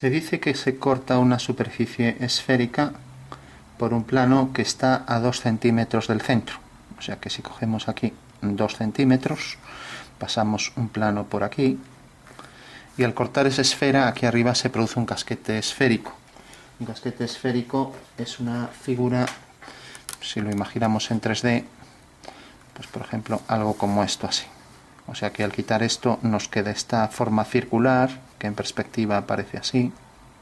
Se dice que se corta una superficie esférica por un plano que está a 2 centímetros del centro. O sea que si cogemos aquí 2 centímetros, pasamos un plano por aquí, y al cortar esa esfera, aquí arriba se produce un casquete esférico. Un casquete esférico es una figura, si lo imaginamos en 3D, pues por ejemplo algo como esto así. O sea que al quitar esto nos queda esta forma circular, que en perspectiva aparece así,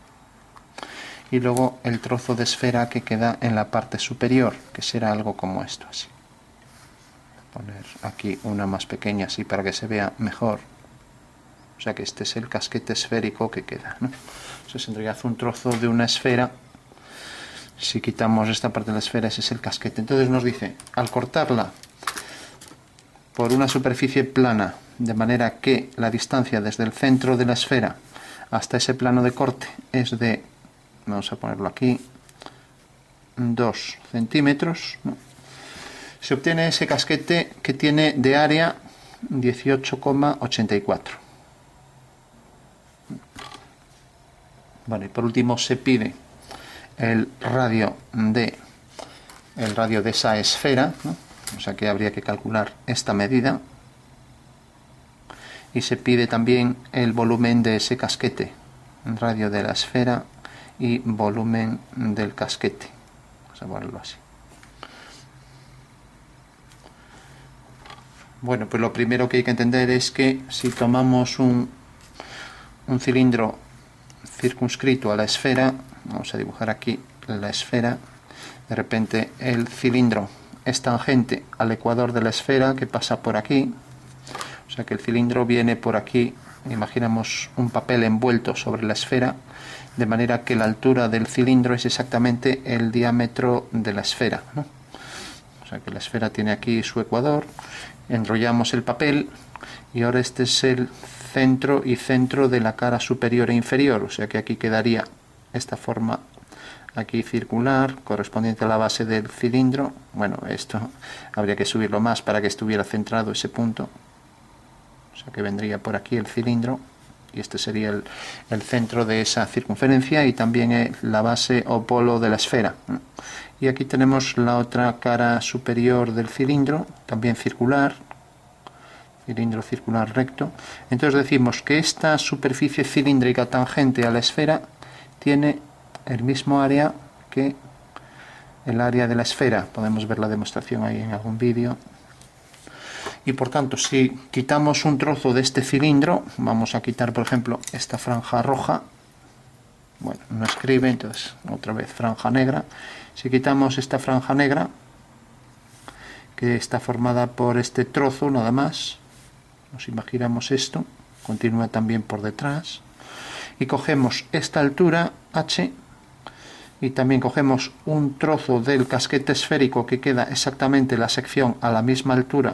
y luego el trozo de esfera que queda en la parte superior, que será algo como esto así. Voy a poner aquí una más pequeña así para que se vea mejor. O sea que este es el casquete esférico que queda, ¿no? Entonces en realidad un trozo de una esfera, si quitamos esta parte de la esfera, ese es el casquete. Entonces nos dice, al cortarla por una superficie plana, de manera que la distancia desde el centro de la esfera hasta ese plano de corte es de, vamos a ponerlo aquí, 2 centímetros, ¿no? Se obtiene ese casquete que tiene de área 18,84. Vale, y por último se pide el radio de esa esfera, ¿no? O sea que habría que calcular esta medida, y se pide también el volumen de ese casquete, radio de la esfera y volumen del casquete. Vamos a ponerlo así. Bueno, pues lo primero que hay que entender es que si tomamos un cilindro circunscrito a la esfera, vamos a dibujar aquí la esfera, de repente el cilindro es tangente al ecuador de la esfera, que pasa por aquí. O sea que el cilindro viene por aquí, imaginamos un papel envuelto sobre la esfera, de manera que la altura del cilindro es exactamente el diámetro de la esfera, ¿no? O sea que la esfera tiene aquí su ecuador, enrollamos el papel y ahora este es el centro y centro de la cara superior e inferior, o sea que aquí quedaría esta forma aquí circular, correspondiente a la base del cilindro. Bueno, esto habría que subirlo más para que estuviera centrado ese punto. O sea que vendría por aquí el cilindro y este sería el centro de esa circunferencia y también la base o polo de la esfera. Y aquí tenemos la otra cara superior del cilindro, también circular, cilindro circular recto. Entonces decimos que esta superficie cilíndrica tangente a la esfera tiene el mismo área que el área de la esfera. Podemos ver la demostración ahí en algún vídeo. Y por tanto, si quitamos un trozo de este cilindro, vamos a quitar por ejemplo esta franja roja, bueno, no escribe, entonces otra vez franja negra. Si quitamos esta franja negra, que está formada por este trozo nada más, nos imaginamos esto, continúa también por detrás, y cogemos esta altura h, y también cogemos un trozo del casquete esférico que queda exactamente la sección a la misma altura,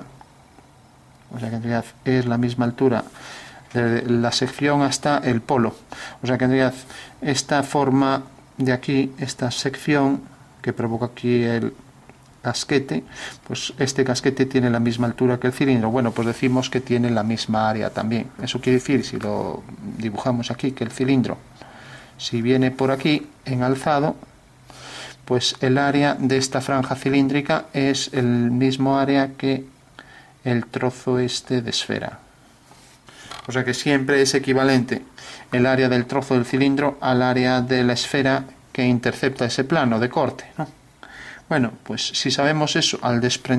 o sea que en realidad es la misma altura de la sección hasta el polo, o sea que en realidad esta forma de aquí, esta sección que provoca aquí el casquete, pues este casquete tiene la misma altura que el cilindro. Bueno, pues decimos que tiene la misma área también. Eso quiere decir, si lo dibujamos aquí, que el cilindro, si viene por aquí en alzado, pues el área de esta franja cilíndrica es el mismo área que el trozo este de esfera. O sea que siempre es equivalente el área del trozo del cilindro al área de la esfera que intercepta ese plano de corte, ¿no? Bueno, pues si sabemos eso, al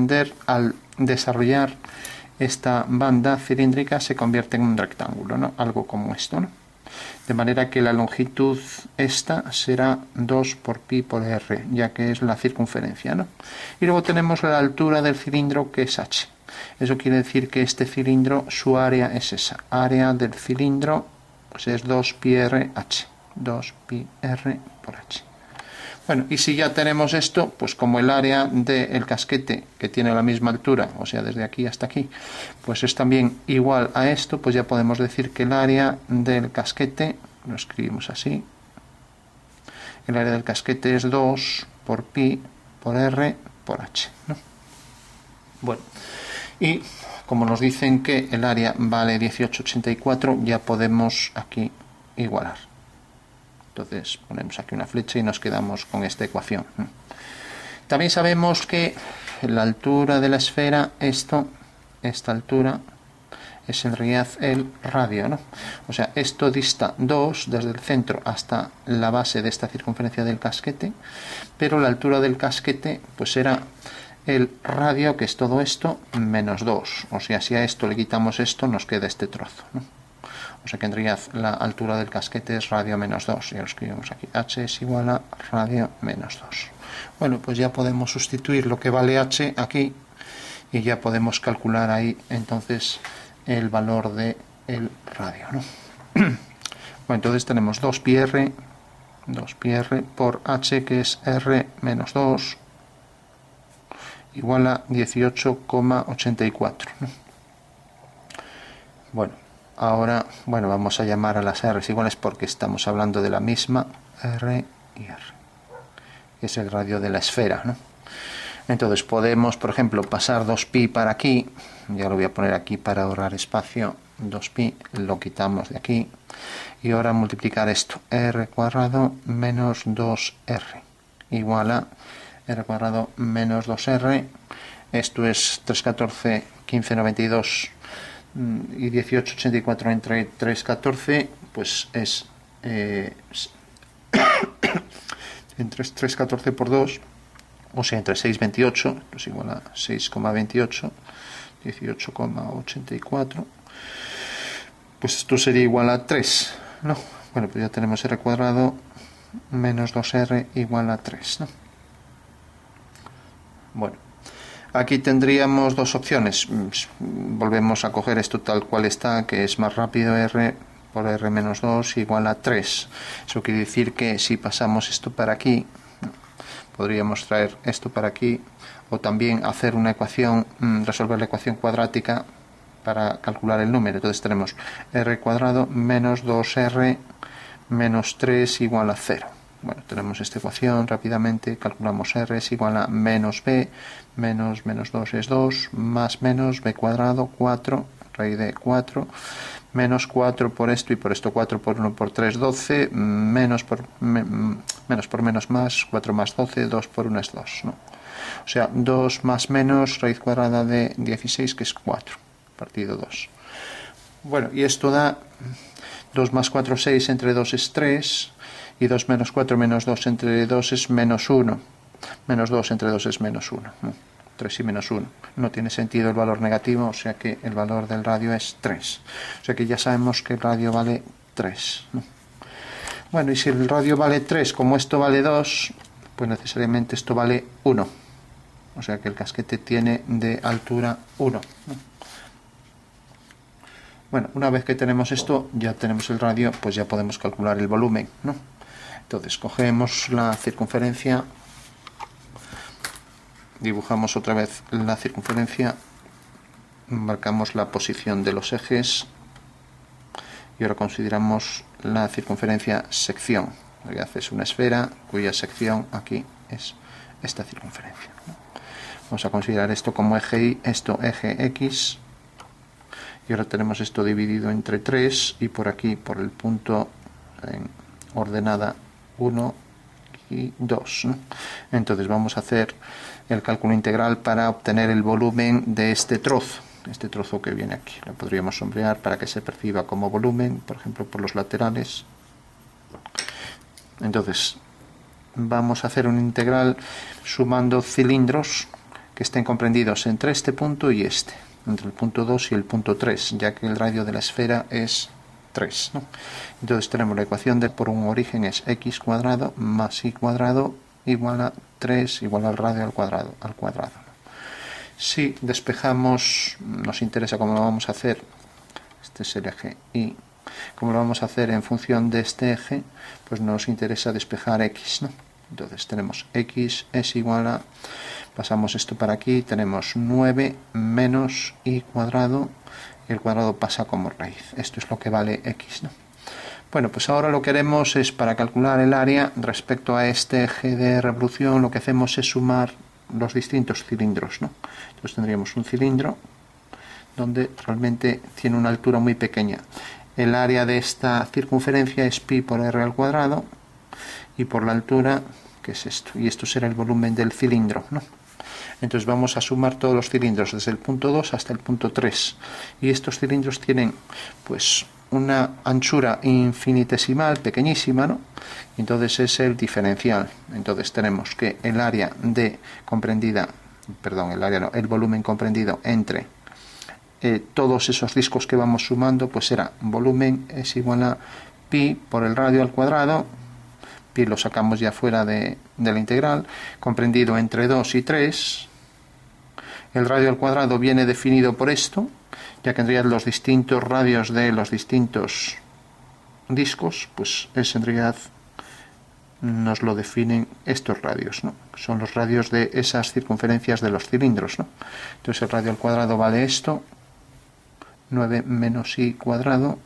desarrollar esta banda cilíndrica se convierte en un rectángulo, ¿no? Algo como esto, ¿no? De manera que la longitud esta será 2 por pi por r, ya que es la circunferencia, ¿no? Y luego tenemos la altura del cilindro, que es h. Eso quiere decir que este cilindro, su área es esa. Área del cilindro pues es 2 pi r h. 2 pi r por h. Bueno, y si ya tenemos esto, pues como el área del casquete, que tiene la misma altura, o sea, desde aquí hasta aquí, pues es también igual a esto, pues ya podemos decir que el área del casquete, lo escribimos así, el área del casquete es 2 por pi por r por h, ¿no? Bueno, y como nos dicen que el área vale 18,84, ya podemos aquí igualar. Entonces ponemos aquí una flecha y nos quedamos con esta ecuación. También sabemos que la altura de la esfera, esta altura, es en realidad el radio, ¿no? O sea, esto dista 2 desde el centro hasta la base de esta circunferencia del casquete, pero la altura del casquete pues será el radio, que es todo esto, menos 2. O sea, si a esto le quitamos esto, nos queda este trozo, ¿no? O sea que en realidad la altura del casquete es radio menos 2. Ya lo escribimos aquí. H es igual a radio menos 2. Bueno, pues ya podemos sustituir lo que vale H aquí y ya podemos calcular ahí entonces el valor del radio, ¿no? Bueno, entonces tenemos 2πr por H, que es R menos 2, igual a 18,84, ¿no? Bueno, ahora vamos a llamar a las R's iguales porque estamos hablando de la misma R y R, que es el radio de la esfera, ¿no? Entonces podemos, por ejemplo, pasar 2pi para aquí, ya lo voy a poner aquí para ahorrar espacio, 2pi, lo quitamos de aquí, y ahora multiplicar esto, r cuadrado menos 2r, igual a r cuadrado menos 2r, esto es 314, 1592 y 1884 entre 314, pues es entre 314 por 2, o sea, entre 6,28, pues igual a 6,28, 18,84, pues esto sería igual a 3, ¿no? Bueno, pues ya tenemos r cuadrado menos 2r igual a 3, ¿no? Bueno, aquí tendríamos dos opciones. Volvemos a coger esto tal cual está, que es más rápido, r por r menos 2 igual a 3. Eso quiere decir que si pasamos esto para aquí, podríamos traer esto para aquí, o también hacer una ecuación, resolver la ecuación cuadrática para calcular el número. Entonces tenemos r cuadrado menos 2r menos 3 igual a 0. Bueno, tenemos esta ecuación rápidamente, calculamos r es igual a menos b, menos 2 es 2, más menos b cuadrado, 4, raíz de 4, menos 4 por esto y por esto, 4 por 1 por 3, 12, menos por menos más, 4 más 12, 2 por 1 es 2, ¿no? O sea, 2 más menos, raíz cuadrada de 16, que es 4, partido 2. Bueno, y esto da 2 más 4, 6, entre 2 es 3, y 2 menos 4 menos 2 entre 2 es menos 1, menos 2 entre 2 es menos 1, ¿no? 3 y menos 1. No tiene sentido el valor negativo, o sea que el valor del radio es 3. O sea que ya sabemos que el radio vale 3, ¿no? Bueno, y si el radio vale 3, como esto vale 2, pues necesariamente esto vale 1. O sea que el casquete tiene de altura 1, ¿no? Bueno, una vez que tenemos esto, ya tenemos el radio, pues ya podemos calcular el volumen, ¿no? Entonces cogemos la circunferencia, dibujamos otra vez la circunferencia, marcamos la posición de los ejes y ahora consideramos la circunferencia sección. Lo que hace es una esfera cuya sección aquí es esta circunferencia, ¿no? Vamos a considerar esto como eje Y, esto eje X, y ahora tenemos esto dividido entre 3 y por aquí, por el punto en ordenada 1 y 2, ¿no? Entonces vamos a hacer el cálculo integral para obtener el volumen de este trozo que viene aquí. Lo podríamos sombrear para que se perciba como volumen, por ejemplo por los laterales. Entonces vamos a hacer un integral sumando cilindros que estén comprendidos entre este punto y este, entre el punto 2 y el punto 3, ya que el radio de la esfera es 3, ¿no? Entonces tenemos la ecuación de por un origen es x cuadrado más y cuadrado igual a 3 igual al radio al cuadrado, ¿no? Si despejamos, nos interesa cómo lo vamos a hacer, este es el eje Y, como lo vamos a hacer en función de este eje, pues nos interesa despejar x, ¿no? Entonces tenemos x es igual a, pasamos esto para aquí, tenemos 9 menos y cuadrado, y el cuadrado pasa como raíz. Esto es lo que vale x, ¿no? Bueno, pues ahora lo que haremos es, para calcular el área respecto a este eje de revolución, lo que hacemos es sumar los distintos cilindros, ¿no? Entonces tendríamos un cilindro donde realmente tiene una altura muy pequeña. El área de esta circunferencia es pi por r al cuadrado, y por la altura, que es esto, y esto será el volumen del cilindro, ¿no? Entonces vamos a sumar todos los cilindros desde el punto 2 hasta el punto 3, y estos cilindros tienen pues una anchura infinitesimal, pequeñísima, ¿no? Entonces es el diferencial. Entonces tenemos que el área de comprendida, perdón, el área no, el volumen comprendido entre todos esos discos que vamos sumando, pues será volumen es igual a pi por el radio al cuadrado. Pi lo sacamos ya fuera de la integral, comprendido entre 2 y 3. El radio al cuadrado viene definido por esto, ya que en realidad los distintos radios de los distintos discos, pues es en realidad nos lo definen estos radios, ¿no? Son los radios de esas circunferencias de los cilindros, ¿no? Entonces el radio al cuadrado vale esto, 9 menos i cuadrado,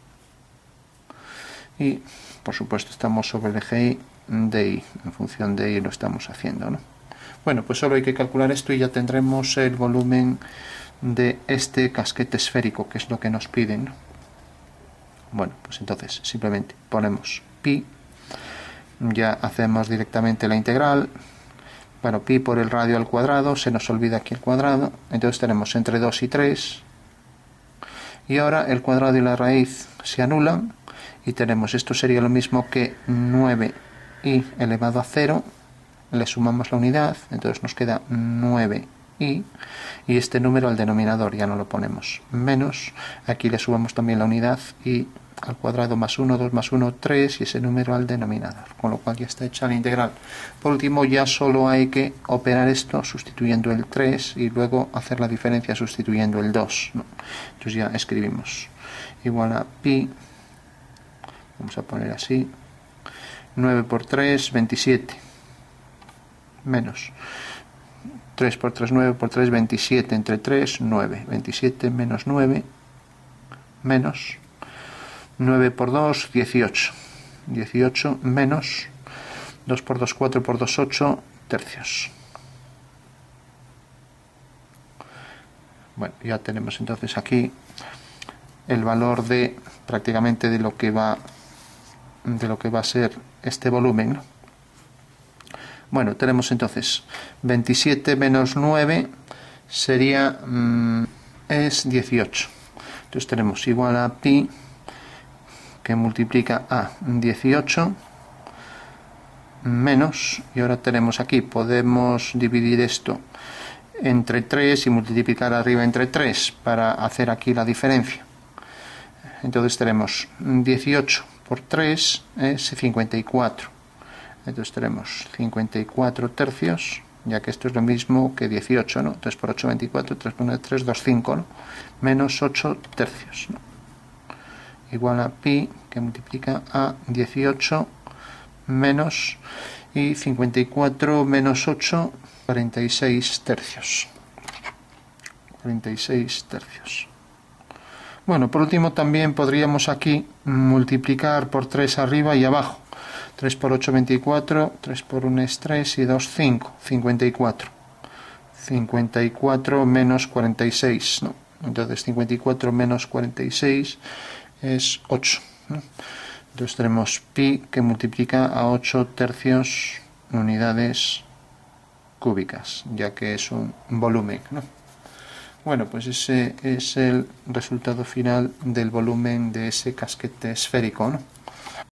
y por supuesto estamos sobre el eje y de i, en función de i lo estamos haciendo, ¿no? Bueno, pues solo hay que calcular esto y ya tendremos el volumen de este casquete esférico, que es lo que nos piden, ¿no? Bueno, pues entonces simplemente ponemos pi, ya hacemos directamente la integral. Bueno, pi por el radio al cuadrado, se nos olvida aquí el cuadrado, entonces tenemos entre 2 y 3, y ahora el cuadrado y la raíz se anulan, y tenemos, esto sería lo mismo que 9i elevado a 0, le sumamos la unidad, entonces nos queda 9i, y este número al denominador ya no lo ponemos, menos, aquí le sumamos también la unidad, y al cuadrado más 1, 2 más 1, 3, y ese número al denominador, con lo cual ya está hecha la integral. Por último, ya solo hay que operar esto sustituyendo el 3 y luego hacer la diferencia sustituyendo el 2, ¿no? Entonces ya escribimos igual a pi, vamos a poner así, 9 por 3, 27, menos 3 por 3, 9 por 3, 27, entre 3, 9, 27 menos 9, menos 9 por 2, 18, 18 menos 2 por 2, 4 por 2, 8 tercios. Bueno, ya tenemos entonces aquí el valor de prácticamente de lo que va a ser este volumen, ¿no? Bueno, tenemos entonces 27 menos 9 sería es 18. Entonces tenemos igual a pi que multiplica a 18 menos, y ahora tenemos aquí, podemos dividir esto entre 3 y multiplicar arriba entre 3 para hacer aquí la diferencia. Entonces tenemos 18 por 3 es 54. Entonces tenemos 54 tercios, ya que esto es lo mismo que 18, ¿no? 3 por 8, 24, 3 por 1, 3, 2, 5, ¿no? Menos 8 tercios, ¿no? Igual a pi, que multiplica a 18 menos, y 54 menos 8, 46 tercios. 46 tercios. Bueno, por último también podríamos aquí multiplicar por 3 arriba y abajo. 3 por 8, 24, 3 por 1 es 3 y 2, 5, 54. 54 menos 46, ¿no? Entonces 54 menos 46 es 8, ¿no? Entonces tenemos pi que multiplica a 8 tercios unidades cúbicas, ya que es un volumen, ¿no? Bueno, pues ese es el resultado final del volumen de ese casquete esférico, ¿no?